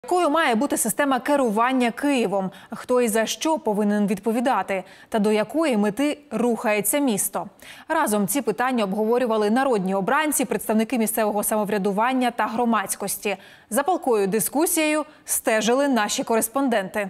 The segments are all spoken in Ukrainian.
Якою має бути система керування Києвом? Хто і за що повинен відповідати? Та до якої мети рухається місто? Разом ці питання обговорювали народні обранці, представники місцевого самоврядування та громадськості. За палкою дискусією стежили наші кореспонденти.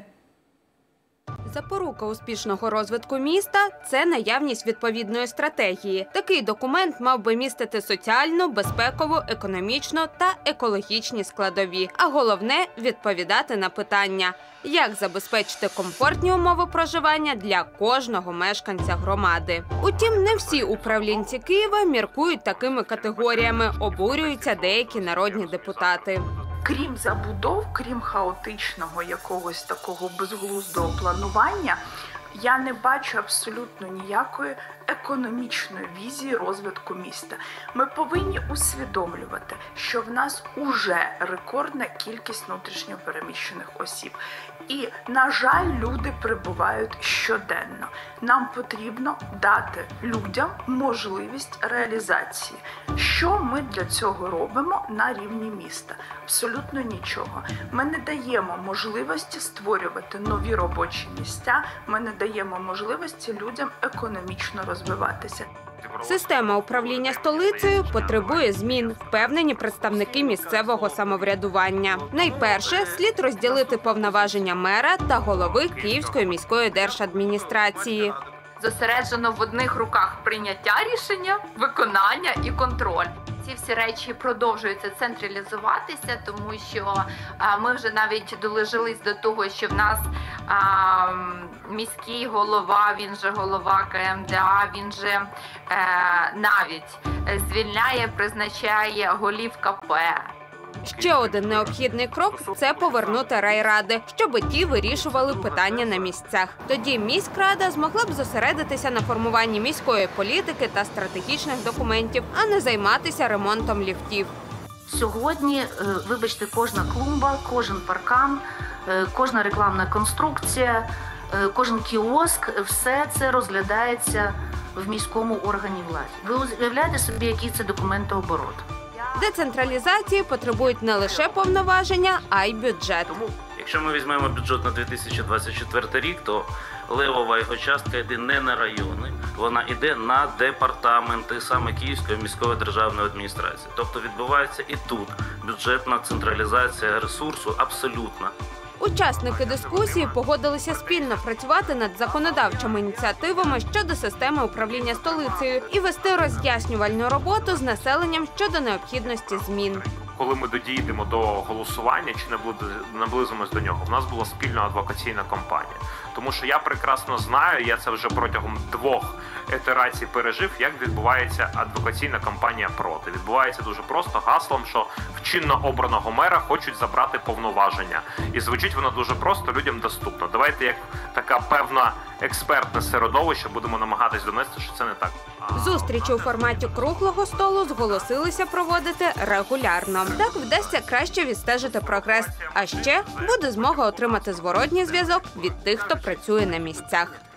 Запорука успішного розвитку міста – це наявність відповідної стратегії. Такий документ мав би містити соціальну, безпекову, економічну та екологічні складові. А головне – відповідати на питання, як забезпечити комфортні умови проживання для кожного мешканця громади. Утім, не всі управлінці Києва міркують такими категоріями, обурюються деякі народні депутати. Крім забудов, крім хаотичного якогось такого безглуздого планування, я не бачу абсолютно ніякої економічної візії розвитку міста. Ми повинні усвідомлювати, що в нас уже рекордна кількість внутрішньо переміщених осіб. І, на жаль, люди прибувають щоденно. Нам потрібно дати людям можливість реалізації. Що ми для цього робимо на рівні міста? Абсолютно нічого. Ми не даємо можливості створювати нові робочі місця, ми не даємо можливості людям економічно розвиватися. Система управління столицею потребує змін, впевнені представники місцевого самоврядування. Найперше, слід розділити повноваження мера та голови Київської міської держадміністрації. Зосереджено в одних руках прийняття рішення, виконання і контроль. Ці всі речі продовжуються централізуватися, тому що ми вже навіть долежились до того, що в нас міський голова, він же голова КМДА, він же навіть звільняє, призначає голів КП. Ще один необхідний крок – це повернути райради, щоб ті вирішували питання на місцях. Тоді міськрада змогла б зосередитися на формуванні міської політики та стратегічних документів, а не займатися ремонтом ліфтів. Сьогодні, вибачте, кожна клумба, кожен паркан, кожна рекламна конструкція, кожен кіоск – все це розглядається в міському органі влади. Ви уявляєте собі, який це документооборот? Децентралізації потребують не лише повноваження, а й бюджет. Якщо ми візьмемо бюджет на 2024 рік, то левова його частка йде не на райони, вона йде на департаменти саме Київської міської державної адміністрації. Тобто відбувається і тут бюджетна централізація ресурсу абсолютна. Учасники дискусії погодилися спільно працювати над законодавчими ініціативами щодо системи управління столицею і вести роз'яснювальну роботу з населенням щодо необхідності змін. Коли ми дійдемо до голосування чи наблизимось до нього, в нас була спільна адвокаційна кампанія. Тому що я прекрасно знаю, я це вже протягом 2 ітерацій пережив, як відбувається адвокаційна кампанія проти. Відбувається дуже просто гаслом, що в чинно обраного мера хочуть забрати повноваження. І звучить воно дуже просто, людям доступно. Давайте як така певна експертне середовище будемо намагатись донести, що це не так. Зустрічі у форматі круглого столу зголосилися проводити регулярно. Так вдасться краще відстежити прогрес. А ще буде змога отримати зворотній зв'язок від тих, хто працює на місцях.